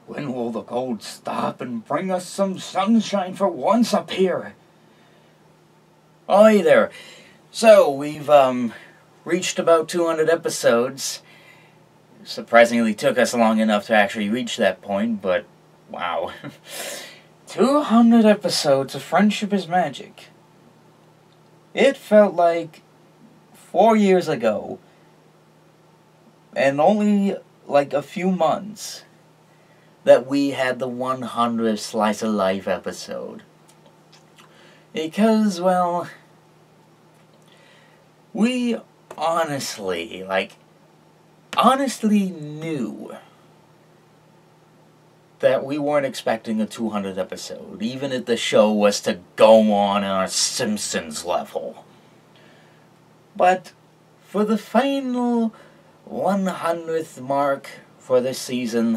When will the cold stop and bring us some sunshine for once up here? Oh, hey there. So, we've, reached about 200 episodes. Surprisingly took us long enough to actually reach that point, but wow. 200 episodes of Friendship is Magic. It felt like 4 years ago, and only like a few months, that we had the 100th Slice of Life episode. Because, well, we honestly knew that we weren't expecting a 200 episode, even if the show was to go on our Simpsons level. But for the final 100th mark for this season,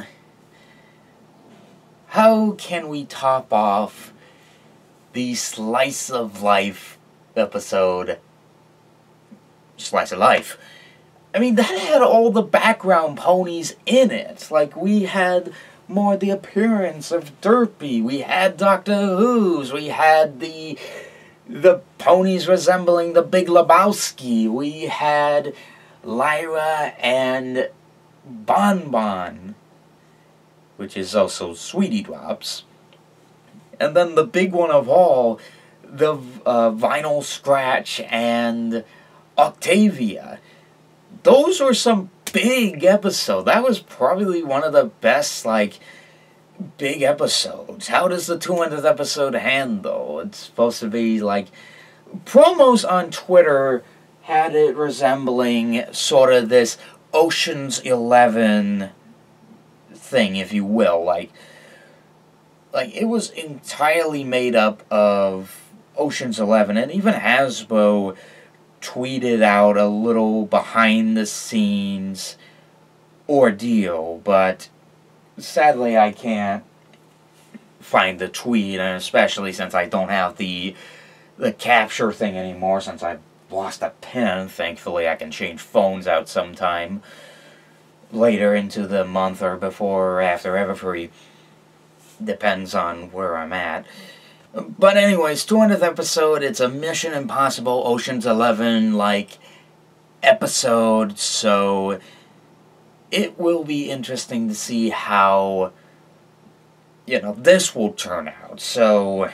how can we top off the Slice of Life episode? Slice of Life. I mean, that had all the background ponies in it. Like, we had more the appearance of Derpy, we had Doctor Who's, we had the ponies resembling the Big Lebowski, we had Lyra and Bon Bon, which is also Sweetie Drops. And then the big one of all, the Vinyl Scratch and Octavia. Those were some big episodes. That was probably one of the best, big episodes. How does the 200th episode handle? It's supposed to be, promos on Twitter had it resembling sort of this Ocean's 11 thing, if you will. Like it was entirely made up of Ocean's 11, and even Hasbro tweeted out a little behind-the-scenes ordeal, but sadly I can't find the tweet, and especially since I don't have the capture thing anymore, since I lost a pen. Thankfully I can change phones out sometime later into the month or before or after Everfree. Depends on where I'm at. But anyways, 200th episode, it's a Mission Impossible Ocean's 11 episode, so it will be interesting to see how, this will turn out. So,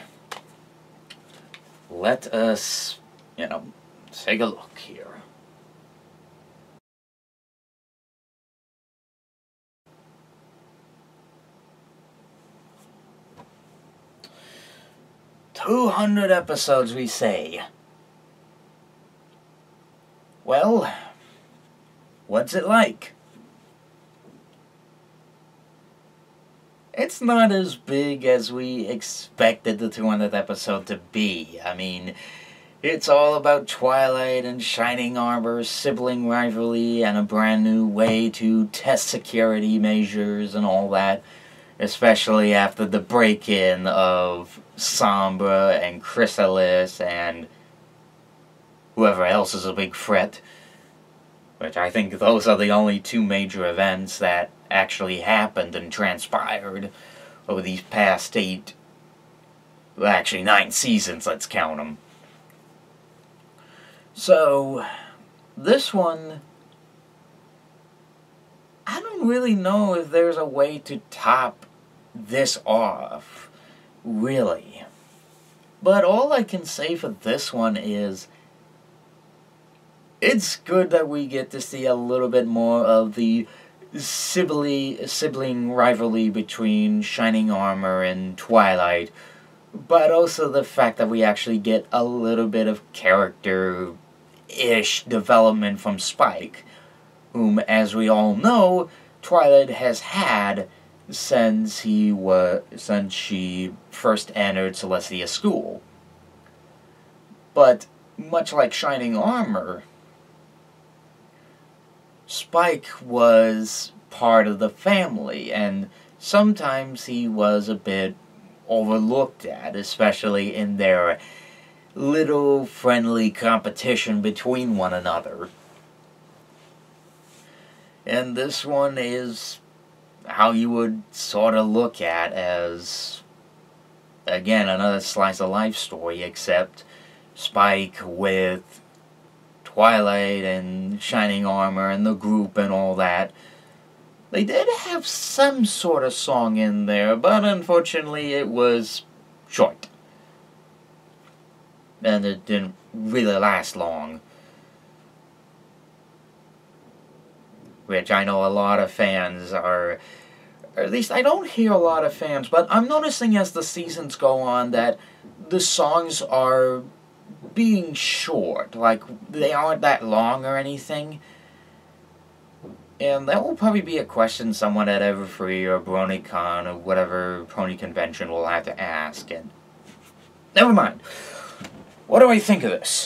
let us, take a look here. "200 episodes, we say. Well, what's it like? It's not as big as we expected the 200th episode to be. I mean, it's all about Twilight and Shining Armor's sibling rivalry and a brand new way to test security measures and all that. Especially after the break-in of Sombra and Chrysalis and whoever else is a big threat. Which I think those are the only two major events that actually happened and transpired over these past 9 seasons, let's count them. So, this one, I don't really know if there's a way to top this off, really. But all I can say for this one is, it's good that we get to see a little bit more of the sibling rivalry between Shining Armor and Twilight, but also the fact that we actually get a little bit of character-ish development from Spike, whom, as we all know, Twilight has had since she first entered Celestia School. But, much like Shining Armor, Spike was part of the family, and sometimes he was a bit overlooked at, especially in their little friendly competition between one another. And this one is how you would sort of look at as, again, another slice of life story, except Spike with Twilight and Shining Armor and the group and all that. They did have some sort of song in there, but unfortunately it was short. And it didn't really last long. Which I know a lot of fans are, or at least I don't hear a lot of fans, but I'm noticing as the seasons go on that the songs are being short. Like, they aren't that long or anything. And that will probably be a question someone at Everfree or BronyCon or whatever Pony convention will have to ask. And never mind. What do I think of this?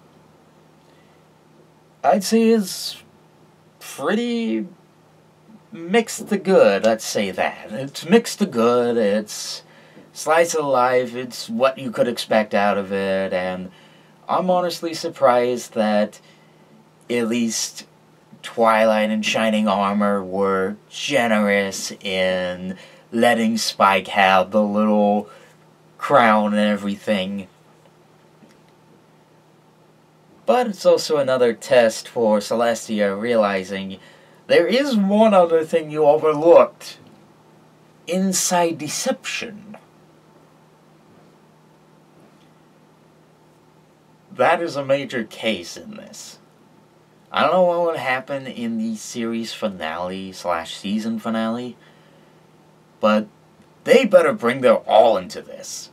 I'd say it's pretty mixed to good, let's say that. It's mixed to good, it's slice of life, it's what you could expect out of it, and I'm honestly surprised that at least Twilight and Shining Armor were generous in letting Spike have the little crown and everything. But it's also another test for Celestia realizing there is one other thing you overlooked. Inside deception. That is a major case in this. I don't know what would happen in the series finale / season finale, but they better bring their all into this.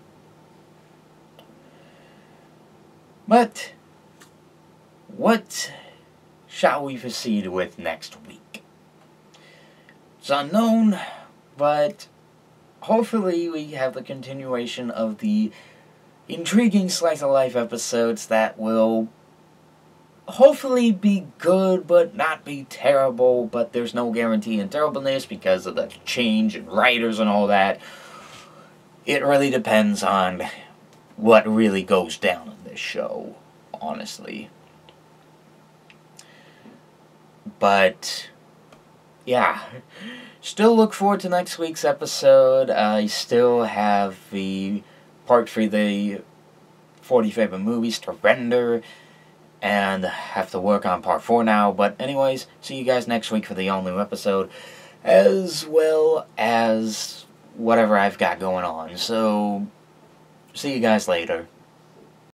But what shall we proceed with next week? It's unknown, but hopefully we have the continuation of the intriguing slice of life episodes that will hopefully be good but not be terrible, but there's no guarantee in terribleness because of the change in writers and all that. It really depends on what really goes down in this show, honestly. But yeah, still look forward to next week's episode. I still have the part for the 40 favorite movies to render, and have to work on part 4 now. But anyways, see you guys next week for the all-new episode, as well as whatever I've got going on. So, see you guys later.